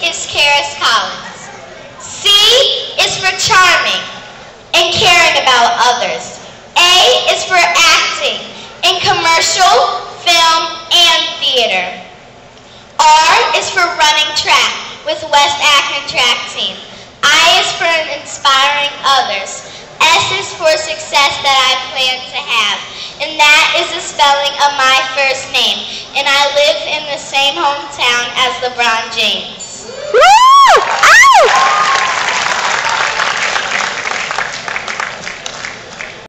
is Caris. C is for charming and caring about others. A is for acting in commercial, film, and theater. R is for running track with West Akron track team. I is for inspiring others. S is for success that I plan to have. And that is the spelling of my first name. And I live in the same hometown as LeBron James. Woo! Ow!